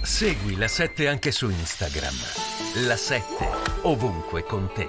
Segui La 7 anche su Instagram. La 7 ovunque con te.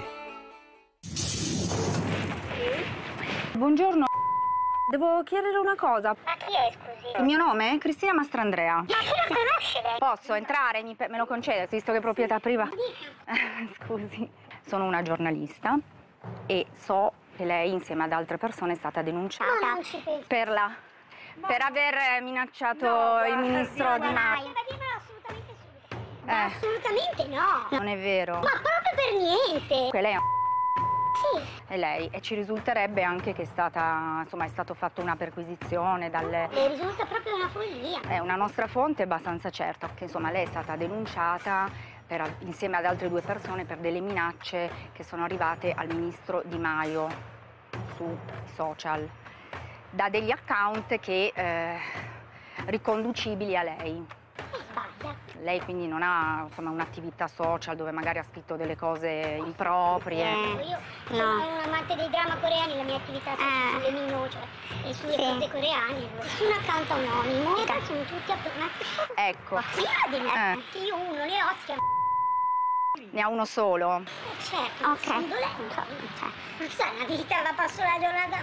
Buongiorno, devo chiedere una cosa. Ma chi è, scusi? Il mio nome è Cristina Mastrandrea. Ma chi la conosce lei? Posso entrare? Me lo concede, visto che è proprietà privata? Scusi, sono una giornalista e so che lei insieme ad altre persone è stata denunciata Non ci penso. per aver minacciato il ministro Di Maio. Assolutamente subito. Ma assolutamente no. Non è vero. Ma proprio per niente. Che lei è Sì. e lei, e ci risulterebbe anche che è stato fatto una perquisizione dalle... Le risulta proprio una follia. È una nostra fonte abbastanza certa che insomma lei è stata denunciata insieme ad altre 2 persone per delle minacce che sono arrivate al ministro Di Maio su social da degli account che riconducibili a lei. Sbaglia. Lei quindi non ha un'attività social dove magari ha scritto delle cose improprie. Io sono un amante dei drama coreani, la mia attività è sulle minocce e sulle cose coreane. Su un account anonimo e sono tutti aggiornati. Ecco. Che io uno le ho, si chiama... Ne ha uno solo. Certo, ok. Ma sai, una vita la passo la giornata.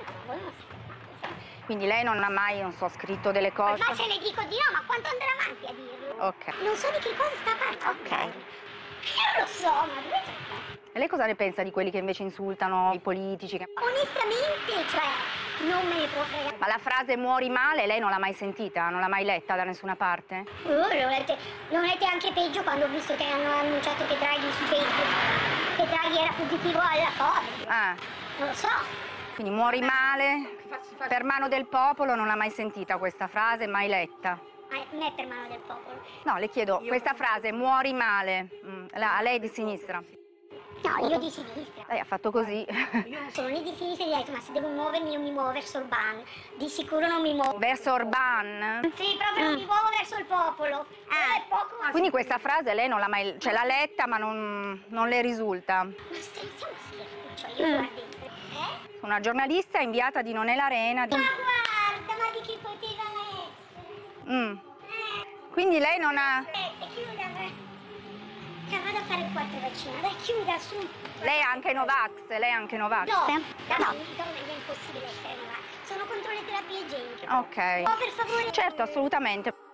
Quindi lei non ha mai, scritto delle cose. Ma se le dico di no, ma quanto andrà avanti a dirlo? Ok. Non so di che cosa sta parlando. Ok. Io lo so, ma dove sei? E lei cosa ne pensa di quelli che invece insultano i politici? Onestamente, cioè, non me ne può fregare. Ma la frase muori male lei non l'ha mai sentita? Non l'ha mai letta da nessuna parte? L'ho lette anche peggio quando ho visto che hanno annunciato che Draghi su Facebook, che Draghi era positivo alla Covid. Non lo so. Quindi muori male, per mano del popolo, non l'ha mai sentita questa frase, mai letta? Non è per mano del popolo. No, le chiedo, questa frase, muori male, a lei di sinistra? No, io di sinistra. Lei ha fatto così. Io non sono né di sinistra né di destra, ma se devo muovermi io mi muovo verso Orban. Di sicuro non mi muovo. Verso Orban? Sì, proprio mi muovo verso il popolo. È poco ma... Quindi questa frase lei non l'ha mai, l'ha letta ma non le risulta? Ma stiamo scherzando, cioè io guardi. Una giornalista inviata di Non è l'Arena. Ma guarda, ma di chi poteva essere? Quindi lei non ha... Chiuda, vado a fare il 4 vaccino, dai chiuda su. Lei è anche Novax? Lei è anche Novax? No, è impossibile essere Novax. Sono contro le terapie igieniche. Ok. Oh, per favore. Certo, assolutamente.